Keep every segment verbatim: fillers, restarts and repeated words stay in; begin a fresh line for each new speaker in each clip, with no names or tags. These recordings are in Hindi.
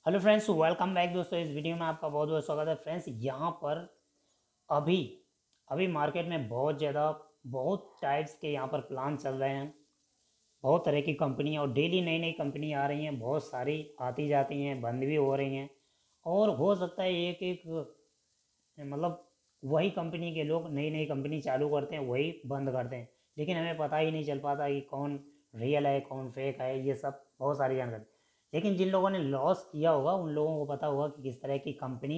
हेलो फ्रेंड्स, वेलकम बैक दोस्तों। इस वीडियो में आपका बहुत बहुत स्वागत है फ्रेंड्स। यहाँ पर अभी अभी मार्केट में बहुत ज़्यादा बहुत टाइप्स के यहाँ पर प्लान चल रहे हैं। बहुत तरह की कंपनियाँ और डेली नई नई कंपनी आ रही हैं, बहुत सारी आती जाती हैं, बंद भी हो रही हैं। और हो सकता है एक एक मतलब वही कंपनी के लोग नई नई कंपनी चालू करते हैं, वही बंद करते हैं, लेकिन हमें पता ही नहीं चल पाता कि कौन रियल है कौन फेक है। ये सब बहुत सारी जानकारी, लेकिन जिन लोगों ने लॉस किया होगा उन लोगों को पता होगा कि किस तरह की कंपनी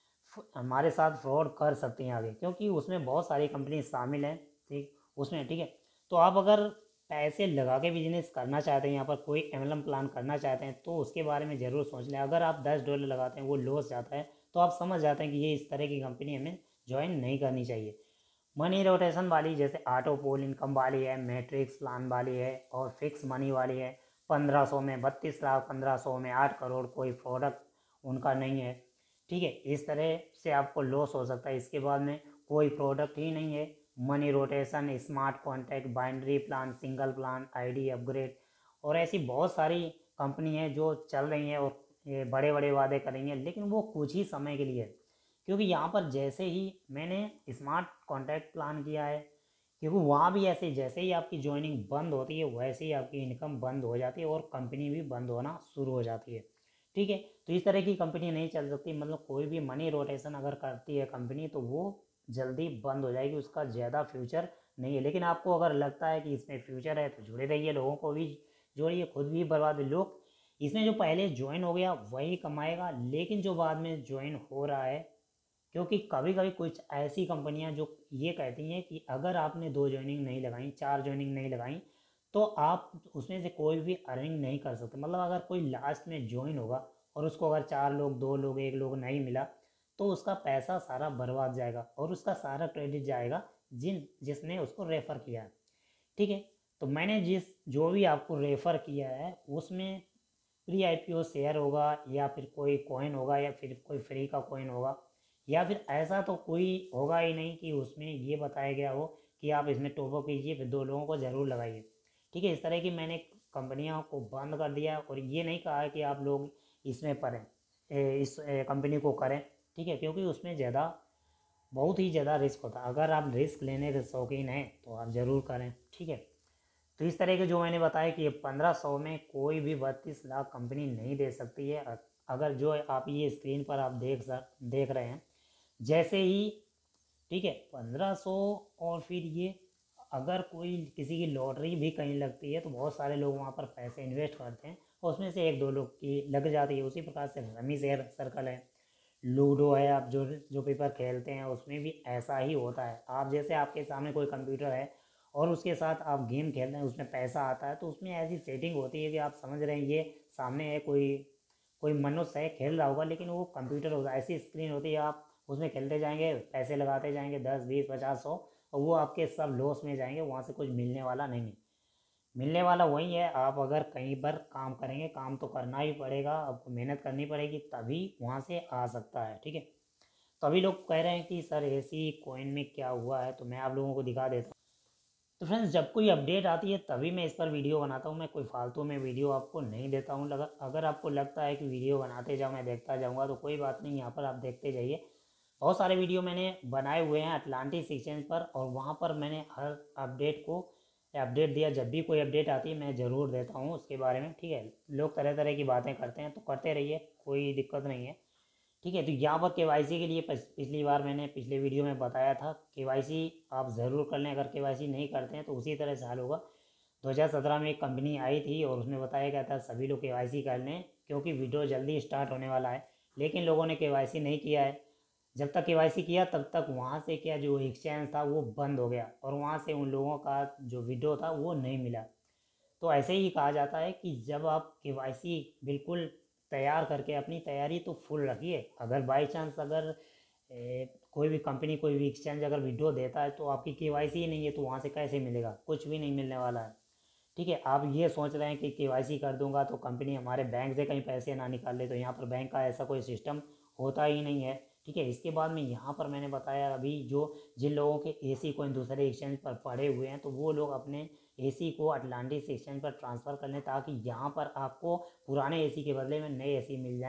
हमारे साथ फ्रॉड कर सकती हैं आगे, क्योंकि उसमें बहुत सारी कंपनी शामिल हैं। ठीक उसमें ठीक है। तो आप अगर पैसे लगा के बिजनेस करना चाहते हैं, यहाँ पर कोई एमएलएम प्लान करना चाहते हैं, तो उसके बारे में ज़रूर सोच लें। अगर आप दस डॉलर लगाते हैं वो लॉस जाता है, तो आप समझ जाते हैं कि ये इस तरह की कंपनी हमें ज्वाइन नहीं करनी चाहिए। मनी रोटेशन वाली जैसे ऑटो पोल इनकम वाली है, मैट्रिक्स प्लान वाली है और फिक्स मनी वाली है। पंद्रह सौ में बत्तीस लाख, पंद्रह सौ में आठ करोड़, कोई प्रोडक्ट उनका नहीं है। ठीक है, इस तरह से आपको लॉस हो सकता है। इसके बाद में कोई प्रोडक्ट ही नहीं है। Money rotation, smart contact, binary plan, single plan, ID upgrade और ऐसी बहुत सारी कंपनी है जो चल रही हैं और ये बड़े बड़े वादे करेंगे, लेकिन वो कुछ ही समय के लिए है। क्योंकि यहाँ पर जैसे ही मैंने स्मार्ट कॉन्टैक्ट प्लान किया है, क्योंकि वहाँ भी ऐसे जैसे ही आपकी ज्वाइनिंग बंद होती है वैसे ही आपकी इनकम बंद हो जाती है और कंपनी भी बंद होना शुरू हो जाती है। ठीक है, तो इस तरह की कंपनी नहीं चल सकती। मतलब कोई भी मनी रोटेशन अगर करती है कंपनी तो वो जल्दी बंद हो जाएगी, उसका ज़्यादा फ्यूचर नहीं है। लेकिन आपको अगर लगता है कि इसमें फ्यूचर है तो जुड़े रहिए, लोगों को भी जोड़िए, खुद भी बर्बाद। लोग इसमें जो पहले ज्वाइन हो गया वही कमाएगा, लेकिन जो बाद में ज्वाइन हो रहा है, क्योंकि कभी कभी कुछ ऐसी कंपनियां जो ये कहती हैं कि अगर आपने दो जॉइनिंग नहीं लगाई, चार जॉइनिंग नहीं लगाई, तो आप उसमें से कोई भी अर्निंग नहीं कर सकते। मतलब अगर कोई लास्ट में ज्वाइन होगा और उसको अगर चार लोग, दो लोग, एक लोग नहीं मिला, तो उसका पैसा सारा बर्बाद जाएगा और उसका सारा क्रेडिट जाएगा जिन जिसने उसको रेफ़र किया है। ठीक है, तो मैंने जिस जो भी आपको रेफ़र किया है उसमें प्री आईपीओ शेयर होगा या फिर कोई कॉइन होगा या फिर कोई फ्री का कॉइन होगा, या फिर ऐसा तो कोई होगा ही नहीं कि उसमें ये बताया गया हो कि आप इसमें टॉपअप कीजिए फिर दो लोगों को ज़रूर लगाइए। ठीक है, इस तरह की मैंने कंपनियों को बंद कर दिया और ये नहीं कहा है कि आप लोग इसमें पढ़ें, ए, इस कंपनी को करें। ठीक है, क्योंकि उसमें ज़्यादा बहुत ही ज़्यादा रिस्क होता है। अगर आप रिस्क लेने के शौकीन हैं तो आप ज़रूर करें। ठीक है, तो इस तरह के जो मैंने बताया कि पंद्रह सौ में कोई भी बत्तीस लाख कंपनी नहीं दे सकती है। अगर जो आप ये स्क्रीन पर आप देख सक देख रहे हैं जैसे ही, ठीक है, पंद्रह सौ। और फिर ये अगर कोई किसी की लॉटरी भी कहीं लगती है तो बहुत सारे लोग वहाँ पर पैसे इन्वेस्ट करते हैं और उसमें से एक दो लोग की लग जाती है। उसी प्रकार से रमी शेयर सर्कल है, लूडो है, आप जो जो पेपर खेलते हैं उसमें भी ऐसा ही होता है। आप जैसे आपके सामने कोई कंप्यूटर है और उसके साथ आप गेम खेलते हैं, उसमें पैसा आता है, तो उसमें ऐसी सेटिंग होती है कि आप समझ रहे हैं ये सामने है कोई कोई मनुष्य है खेल रहा होगा, लेकिन वो कंप्यूटर होगा। ऐसी स्क्रीन होती है, आप उसमें खेलते जाएंगे, पैसे लगाते जाएंगे, दस बीस पचास सौ, और वो आपके सब लॉस में जाएंगे, वहाँ से कुछ मिलने वाला नहीं है। मिलने वाला वही है, आप अगर कहीं पर काम करेंगे, काम तो करना ही पड़ेगा, आपको मेहनत करनी पड़ेगी, तभी वहाँ से आ सकता है। ठीक है, तो अभी लोग कह रहे हैं कि सर ऐसी कॉइन में क्या हुआ है, तो मैं आप लोगों को दिखा देता हूँ। तो फ्रेंड्स, जब कोई अपडेट आती है तभी मैं इस पर वीडियो बनाता हूँ। मैं कोई फालतू में वीडियो आपको नहीं देता हूँ। लगा अगर आपको लगता है कि वीडियो बनाते जाओ मैं देखता जाऊँगा तो कोई बात नहीं, यहाँ पर आप देखते जाइए। बहुत सारे वीडियो मैंने बनाए हुए हैं अटलांटिस एक्सचेंज पर, और वहाँ पर मैंने हर अपडेट को अपडेट दिया। जब भी कोई अपडेट आती है मैं ज़रूर देता हूँ उसके बारे में। ठीक है, लोग तरह तरह की बातें करते हैं तो करते रहिए, कोई दिक्कत नहीं है। ठीक है, तो यहाँ पर केवाईसी के लिए पस- पिछली बार मैंने पिछले वीडियो में बताया था, केवाईसी आप ज़रूर कर लें। अगर केवाईसी नहीं करते हैं तो उसी तरह से हाल होगा। दो हज़ार सत्रह में एक कंपनी आई थी और उसमें बताया गया था सभी लोग केवाईसी कर लें क्योंकि वीडियो जल्दी स्टार्ट होने वाला है, लेकिन लोगों ने केवाईसी नहीं किया है। जब तक केवाईसी किया तब तक वहाँ से क्या जो एक्सचेंज था वो बंद हो गया और वहाँ से उन लोगों का जो वीडियो था वो नहीं मिला। तो ऐसे ही कहा जाता है कि जब आप केवाईसी बिल्कुल तैयार करके, अपनी तैयारी तो फुल रखिए, अगर बाई चांस अगर ए, कोई भी कंपनी, कोई भी एक्सचेंज अगर विड्रॉ देता है तो आपकी केवाईसी ही नहीं है तो वहाँ से कैसे मिलेगा, कुछ भी नहीं मिलने वाला है। ठीक है, आप ये सोच रहे हैं कि केवाईसी कर दूंगा तो कंपनी हमारे बैंक से कहीं पैसे ना निकाल ले, तो यहाँ पर बैंक का ऐसा कोई सिस्टम होता ही नहीं है। ठीक है, इसके बाद में यहाँ पर मैंने बताया अभी जो जिन लोगों के एसी कोइन दूसरे एक्सचेंज पर पड़े हुए हैं तो वो लोग अपने एसी को अटलांटिस एक्सचेंज पर ट्रांसफ़र कर लें, ताकि यहाँ पर आपको पुराने एसी के बदले में नए एसी मिल जाएं।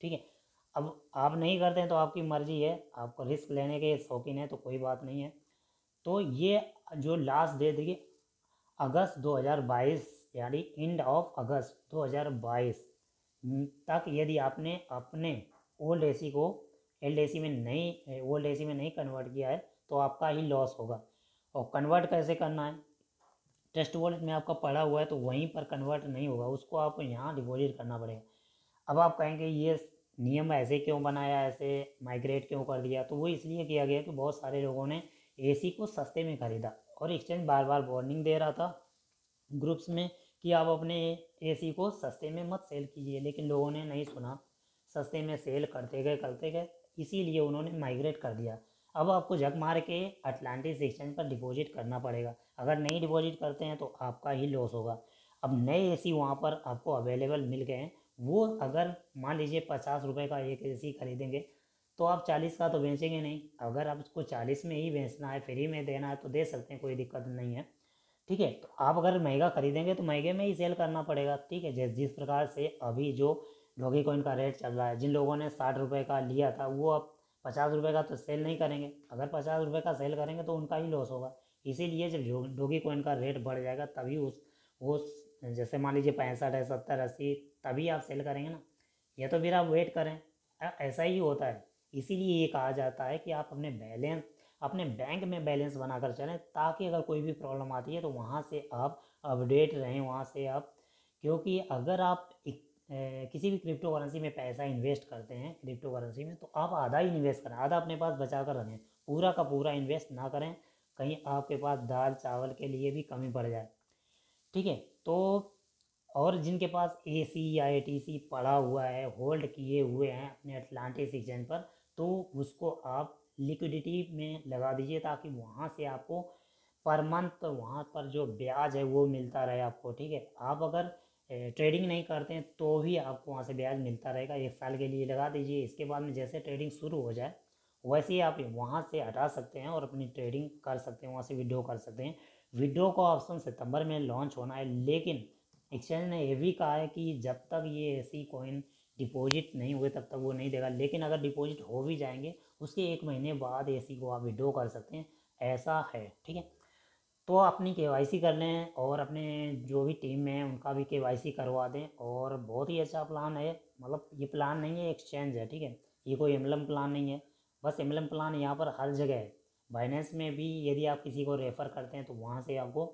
ठीक है। अब आप नहीं करते हैं तो आपकी मर्ज़ी है, आपको रिस्क लेने के शौकीन है तो कोई बात नहीं है। तो ये जो लास्ट डेट देखिए अगस्त दो हज़ार बाईस, यानी एंड ऑफ अगस्त दो हज़ार बाईस तक यदि आपने अपने ओल्ड एसी को एल्ड एसी में नहीं ओल्ड एसी में नहीं कन्वर्ट किया है तो आपका ही लॉस होगा। और कन्वर्ट कैसे करना है, ट्रस्ट वॉलेट में आपका पड़ा हुआ है तो वहीं पर कन्वर्ट नहीं होगा, उसको आपको यहाँ डिपॉजिट करना पड़ेगा। अब आप कहेंगे ये नियम ऐसे क्यों बनाया, ऐसे माइग्रेट क्यों कर दिया, तो वो इसलिए किया गया कि बहुत सारे लोगों ने एसी को सस्ते में ख़रीदा और एक्सचेंज बार बार वार्निंग दे रहा था ग्रुप्स में कि आप अपने एसी को सस्ते में मत सेल कीजिए, लेकिन लोगों ने नहीं सुना, सस्ते में सेल करते गए करते गए, इसीलिए उन्होंने माइग्रेट कर दिया। अब आपको जग मार के अटलांटिस एक्सचेंज पर डिपॉजिट करना पड़ेगा, अगर नहीं डिपॉजिट करते हैं तो आपका ही लॉस होगा। अब नए एसी वहाँ पर आपको अवेलेबल मिल गए हैं, वो अगर मान लीजिए पचास रुपये का एक एसी खरीदेंगे तो आप चालीस का तो बेचेंगे नहीं, अगर आपको चालीस में ही बेचना है, फ्री में देना है तो दे सकते हैं, कोई दिक्कत नहीं है। ठीक है, तो आप अगर महंगा खरीदेंगे तो महंगे में ही सेल करना पड़ेगा। ठीक है, जिस जिस प्रकार से अभी जो डॉगी कॉइन का रेट चल रहा है, जिन लोगों ने साठ रुपये का लिया था वो अब पचास रुपये का तो सेल नहीं करेंगे, अगर पचास रुपये का सेल करेंगे तो उनका ही लॉस होगा। इसीलिए जब जो डॉगी कॉइन का रेट बढ़ जाएगा तभी उस वो जैसे मान लीजिए पैंसठ है, सत्तर, अस्सी, तभी आप सेल करेंगे ना, या तो फिर आप वेट करें। अ- ऐसा ही होता है। इसीलिए ये कहा जाता है कि आप अपने बैलेंस अपने बैंक में बैलेंस बनाकर चलें, ताकि अगर कोई भी प्रॉब्लम आती है तो वहाँ से आप अपडेट रहें, वहाँ से आप, क्योंकि अगर आप एक, ए, किसी भी क्रिप्टो करेंसी में पैसा इन्वेस्ट करते हैं क्रिप्टो करेंसी में, तो आप आधा ही इन्वेस्ट करें, आधा अपने पास बचा कर रखें, पूरा का पूरा इन्वेस्ट ना करें, कहीं आपके पास दाल चावल के लिए भी कमी पड़ जाए। ठीक है, तो और जिनके पास ए सी या ए टी सी पड़ा हुआ है, होल्ड किए हुए हैं अपने अटलांटिस एक्सचेंज पर, तो उसको आप लिक्विडिटी में लगा दीजिए, ताकि वहाँ से आपको पर मंथ वहाँ पर जो ब्याज है वो मिलता रहे आपको। ठीक है, आप अगर ट्रेडिंग नहीं करते हैं तो भी आपको वहाँ से ब्याज मिलता रहेगा, एक साल के लिए लगा दीजिए, इसके बाद में जैसे ट्रेडिंग शुरू हो जाए वैसे ही आप वहाँ से हटा सकते हैं और अपनी ट्रेडिंग कर सकते हैं, वहाँ से विड्रॉ कर सकते हैं। विड्रॉ का ऑप्शन सितंबर में लॉन्च होना है, लेकिन एक्सचेंज ने ये भी कहा है कि जब तक ये ऐसी कॉइन डिपॉजिट नहीं हुए तब तक वो नहीं देगा, लेकिन अगर डिपॉजिट हो भी जाएंगे उसके एक महीने बाद एसी को आप विड्रॉ कर सकते हैं, ऐसा है। ठीक है, तो अपनी केवाईसी कर लें और अपने जो भी टीम में है उनका भी केवाईसी करवा दें, और बहुत ही अच्छा प्लान है। मतलब ये प्लान नहीं है, एक्सचेंज है। ठीक है, ये कोई एमएलएम प्लान नहीं है, बस एमएलएम प्लान यहाँ पर हर जगह है। बाइनेंस में भी यदि आप किसी को रेफ़र करते हैं तो वहाँ से आपको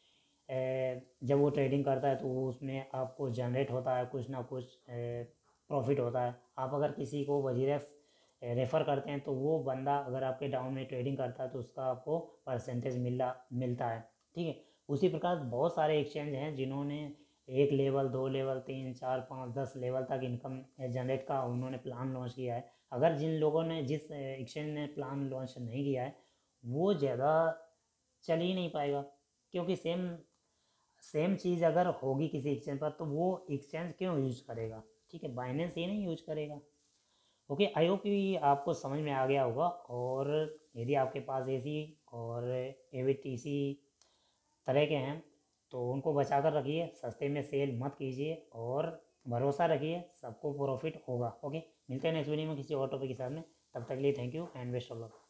ए, जब वो ट्रेडिंग करता है तो वो उसमें आपको जनरेट होता है कुछ ना कुछ प्रॉफिट होता है। आप अगर किसी को वजीरेक्स रेफ़र करते हैं तो वो बंदा अगर आपके डाउन में ट्रेडिंग करता है तो उसका आपको परसेंटेज मिला मिलता है। ठीक है, उसी प्रकार बहुत सारे एक्सचेंज हैं जिन्होंने एक लेवल, दो लेवल, तीन, चार, पाँच, दस लेवल तक इनकम जनरेट का उन्होंने प्लान लॉन्च किया है। अगर जिन लोगों ने जिस एक्सचेंज ने प्लान लॉन्च नहीं किया है वो ज़्यादा चल ही नहीं पाएगा, क्योंकि सेम सेम चीज़ अगर होगी किसी एक्सचेंज पर तो वो एक्सचेंज क्यों यूज करेगा। ठीक है, बाइनेंस ये नहीं यूज करेगा। ओके, आई होप कि आपको समझ में आ गया होगा। और यदि आपके पास ऐसी और ए वी टी सी तरह के हैं तो उनको बचा कर रखिए, सस्ते में सेल मत कीजिए और भरोसा रखिए, सबको प्रॉफिट होगा। ओके, मिलते हैं नेक्स्ट वीडियो में किसी और टॉपिक के साथ में, तब तक के लिए thank you and best of luck.